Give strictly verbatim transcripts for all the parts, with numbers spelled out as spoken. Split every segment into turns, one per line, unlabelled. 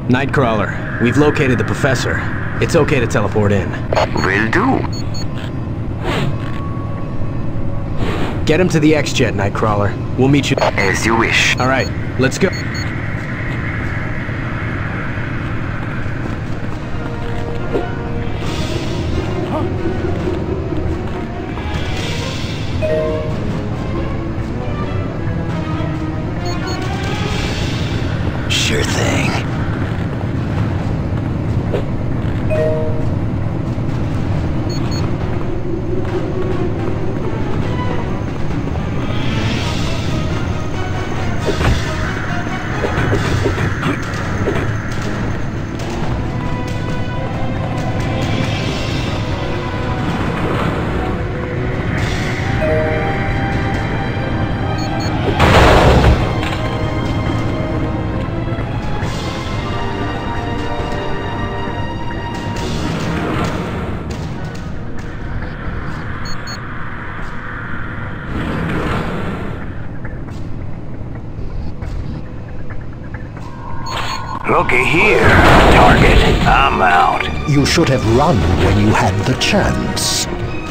Nightcrawler, we've located the professor. It's okay to teleport in.
Will do.
Get him to the X-Jet, Nightcrawler. We'll meet you.
As you wish.
All right, let's go.
Sure thing. Looky here, target. I'm out.
You should have run when you had the chance.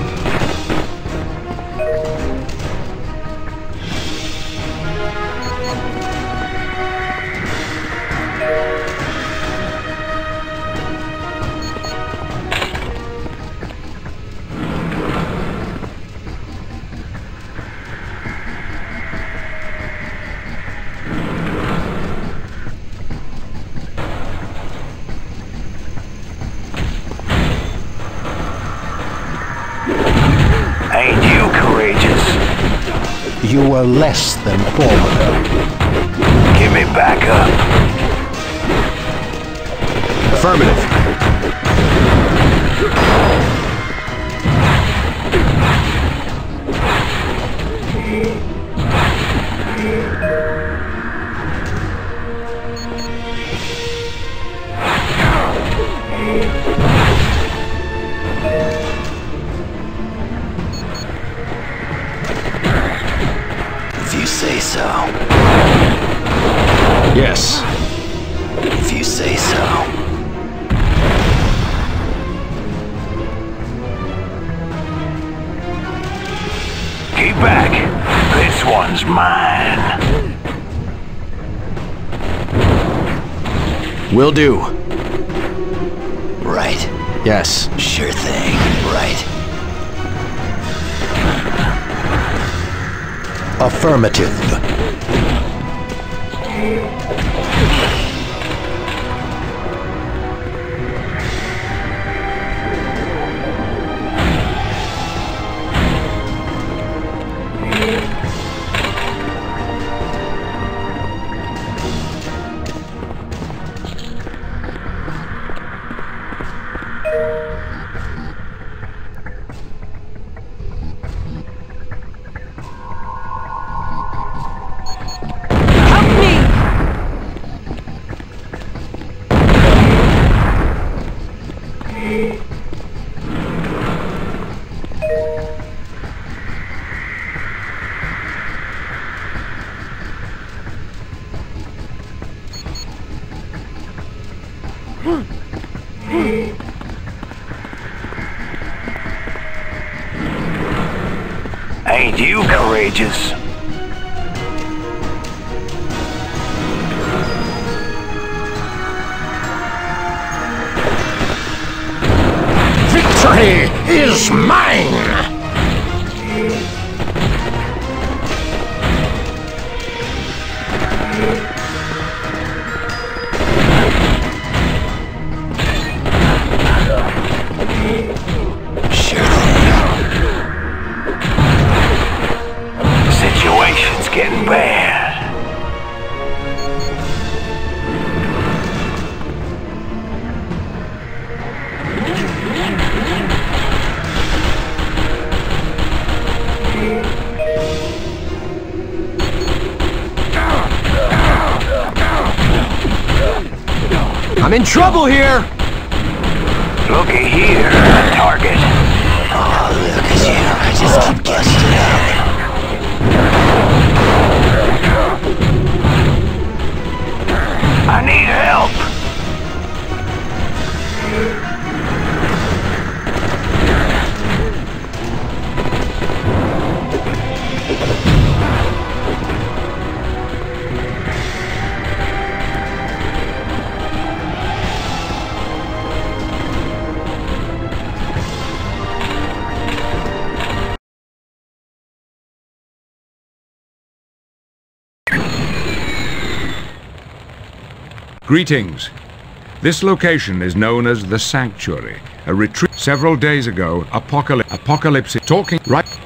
Ain't you courageous?
You were less than formidable.
Give me back up.
Affirmative.
If you say so.
Yes.
If you say so. Keep back. This one's mine.
Will do.
Right.
Yes.
Sure thing. Right.
Affirmative.
Ain't you courageous?
Victory is mine!
Sure thing. Situation's getting bad.
I'm in trouble here!
Looky here, target. Oh, look at you. I just keep busting out. I need help.
Greetings. This location is known as the Sanctuary, a retreat. Several days ago, Apocalypse, Apocalypse, talking, right?